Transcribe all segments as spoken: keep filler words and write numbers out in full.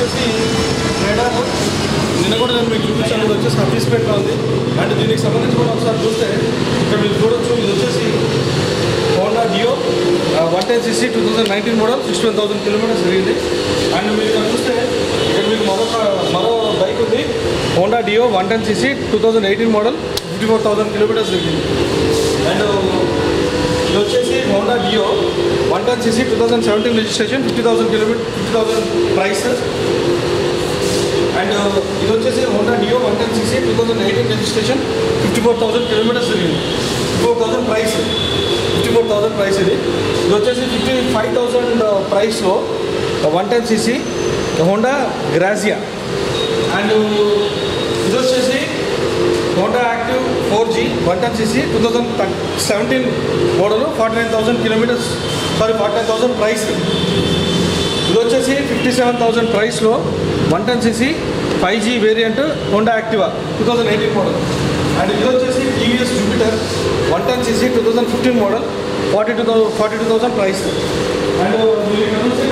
వచ్చేసి రేడార్ నిన్న కూడా నేను మీకు చూపించాను. ఇది వచ్చేసి హఫీస్పేట్లో ఉంది. అండ్ దీనికి సంబంధించి కూడా ఒకసారి చూస్తే ఇక్కడ మీరు చూడొచ్చు. ఇది వచ్చేసి Honda Dio one ten CC two thousand nineteen model sixty one thousand kilometers తిరిగింది. అండ్ మీరు ఇక్కడ చూస్తే ఇక్కడ మీకు మరొక మరో బైక్ ఉంది, Honda Dio one ten CC two thousand eighteen model fifty four thousand kilometers తిరిగింది. అండ్ ఇది వచ్చేసి Honda Dio one ten CC two thousand seventeen registration fifty thousand kilometer fifty thousand price. And ఇది వచ్చేసి Honda Dio one ten CC two thousand eighteen registration fifty four thousand kilometers తిరిగింది. Fifty four thousand price fifty four thousand price ఇది. ఇది వచ్చేసి fifty five thousand ప్రైస్లో one ten CC Honda Grazia. And ఇది వచ్చేసి Honda active four G one ten CC two thousand seventeen model forty nine thousand kilometers sorry forty nine thousand price. ఇది వచ్చేసి fifty seven thousand ప్రైస్లో one ten CC five G variant Honda Activa two thousand eighteen model. And ఇది వచ్చేసి TVS Jupiter one ten CC two thousand fifteen model forty two thousand forty two thousand price. And మీరు ఇక్కడ చూస్తే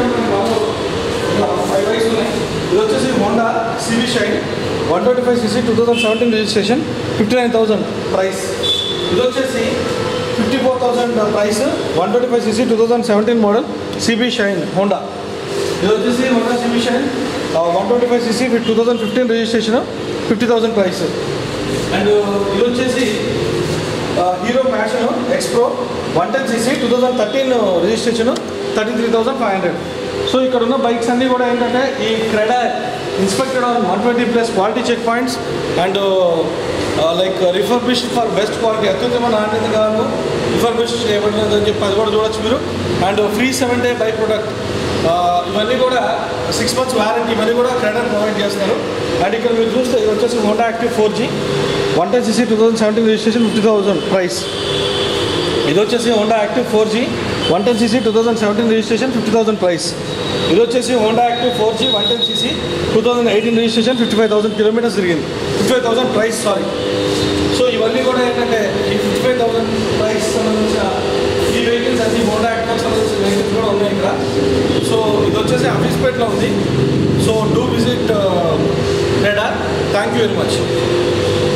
five bikes ఉన్నాయి. ఇది వచ్చేసి Honda CB Shine one twenty five CC two thousand seventeen registration fifty nine thousand price. ఇది వచ్చేసి fifty four thousand price one twenty five CC two thousand seventeen model CB Shine Honda. ఇది వచ్చేసి Honda CB Shine one twenty five CC two thousand fifteen registration fifty thousand price. And ఇది వచ్చేసి Hero Passion XPro one ten CC two thousand thirteen registration thirty three thousand five hundred. So ఇక్కడ ఉన్న బైక్స్ అన్నీ కూడా ఏంటంటే ఈ CredR inspected on one twenty plus quality check points and like refurbished for best quality అత్యుత్తమ నాణ్యత కాదు రిఫర్బిష్డ్ చేయబడినది అని చెప్పి అది కూడా చూడొచ్చు మీరు. And free seven day bike product ఇవన్నీ కూడా సిక్స్ మంత్స్ వారంటీ ఇవన్నీ కూడా క్రెడా ప్రొవైడ్ చేస్తారు. అండ్ ఇక్కడ మీరు చూస్తే ఇది వచ్చేసి Honda active four G one ten CC two thousand seventeen registration fifty thousand price. ఇది వచ్చేసి Honda active four G one ten CC two thousand seventeen registration fifty thousand price. ఇది వచ్చేసి Honda active four G one ten CC two thousand eighteen registration fifty five thousand kilometers తిరిగింది fifty five thousand price sorry. So ఇవన్నీ కూడా ఏంటంటే ఈ fifty five thousand price సంబంధించిన ఈ vehicles అన్ని హోండా యాక్టివ్ సంబంధించిన వెహికల్స్ కూడా ఉన్నాయి ఇక్కడ. సో ఇది వచ్చేసి హఫీస్పేట్లో ఉంది. So do visit radar. Thank you very much.